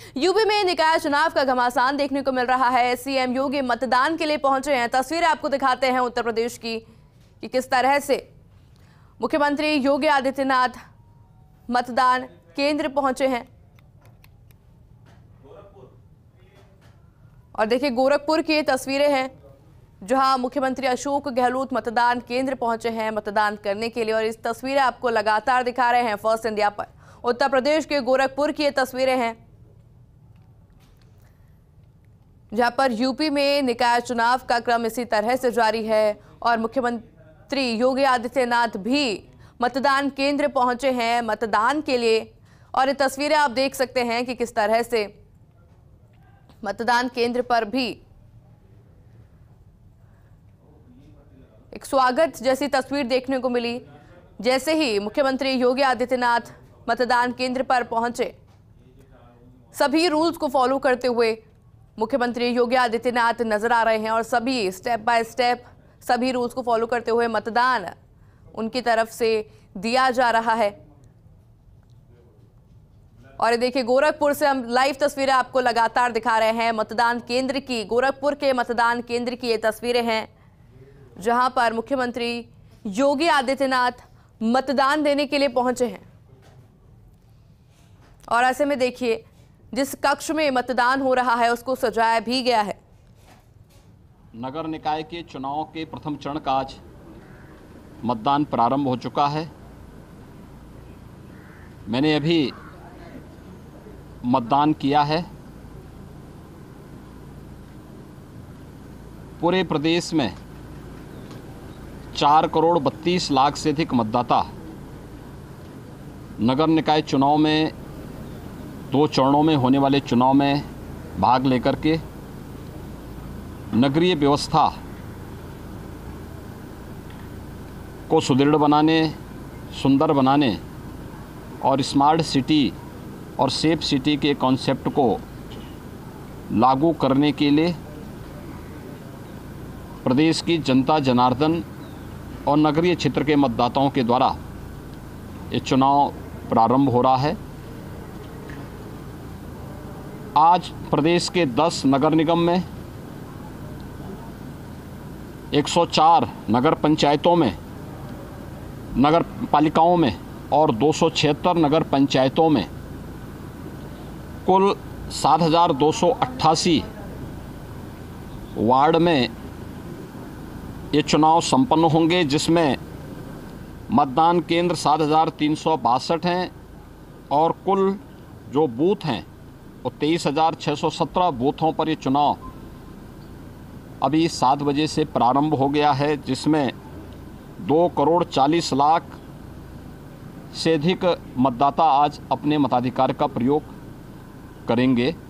UP में निकाय चुनाव का घमासान देखने को मिल रहा है। सीएम योगी मतदान के लिए पहुंचे हैं। तस्वीरें आपको दिखाते हैं उत्तर प्रदेश की कि किस तरह से मुख्यमंत्री योगी आदित्यनाथ मतदान केंद्र पहुंचे हैं। और देखिए, गोरखपुर की ये तस्वीरें हैं जहां मुख्यमंत्री अशोक गहलोत मतदान केंद्र पहुंचे हैं मतदान करने के लिए। और इस तस्वीरें आपको लगातार दिखा रहे हैं फर्स्ट इंडिया पर। उत्तर प्रदेश के गोरखपुर की ये तस्वीरें हैं जहां पर यूपी में निकाय चुनाव का क्रम इसी तरह से जारी है और मुख्यमंत्री योगी आदित्यनाथ भी मतदान केंद्र पहुंचे हैं मतदान के लिए। और ये तस्वीरें आप देख सकते हैं कि किस तरह से मतदान केंद्र पर भी एक स्वागत जैसी तस्वीर देखने को मिली। जैसे ही मुख्यमंत्री योगी आदित्यनाथ मतदान केंद्र पर पहुंचे, सभी रूल्स को फॉलो करते हुए मुख्यमंत्री योगी आदित्यनाथ नजर आ रहे हैं और सभी स्टेप बाय स्टेप सभी रूल्स को फॉलो करते हुए मतदान उनकी तरफ से दिया जा रहा है। और देखिए, गोरखपुर से हम लाइव तस्वीरें आपको लगातार दिखा रहे हैं मतदान केंद्र की। गोरखपुर के मतदान केंद्र की ये तस्वीरें हैं जहां पर मुख्यमंत्री योगी आदित्यनाथ मतदान देने के लिए पहुंचे हैं। और ऐसे में देखिए, जिस कक्ष में मतदान हो रहा है उसको सजाया भी गया है। नगर निकाय के चुनाव के प्रथम चरण का आज मतदान प्रारंभ हो चुका है। मैंने अभी मतदान किया है। पूरे प्रदेश में 4 करोड़ 32 लाख से अधिक मतदाता नगर निकाय चुनाव में 2 चरणों में होने वाले चुनाव में भाग लेकर के नगरीय व्यवस्था को सुदृढ़ बनाने, सुंदर बनाने और स्मार्ट सिटी और सेफ सिटी के कॉन्सेप्ट को लागू करने के लिए प्रदेश की जनता जनार्दन और नगरीय क्षेत्र के मतदाताओं के द्वारा ये चुनाव प्रारंभ हो रहा है। आज प्रदेश के 10 नगर निगम में 104 नगर पंचायतों में, नगर पालिकाओं में और 276 नगर पंचायतों में कुल 7,288 वार्ड में ये चुनाव संपन्न होंगे, जिसमें मतदान केंद्र 7,362 हैं और कुल जो बूथ हैं वो 23,617 बूथों पर ये चुनाव अभी 7 बजे से प्रारंभ हो गया है, जिसमें 2 करोड़ 40 लाख से अधिक मतदाता आज अपने मताधिकार का प्रयोग करेंगे।